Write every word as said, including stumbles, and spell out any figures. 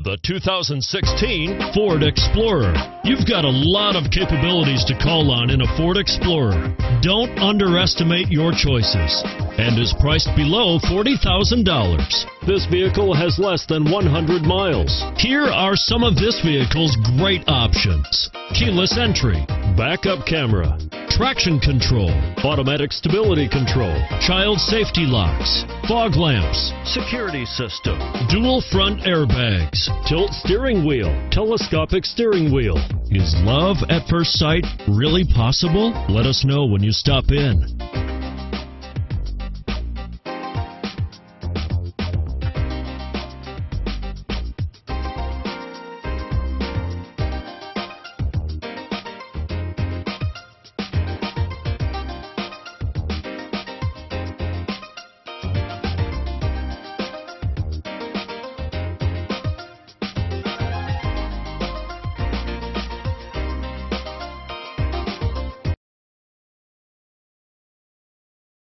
The two thousand sixteen Ford Explorer. You've got a lot of capabilities to call on in a Ford Explorer. Don't underestimate your choices, and is priced below forty thousand dollars. This vehicle has less than one hundred miles. Here are some of this vehicle's great options: keyless entry, backup camera, traction control, automatic stability control, child safety locks, fog lamps, security system, dual front airbags, tilt steering wheel, telescopic steering wheel. Is love at first sight really possible? Let us know when you stop in.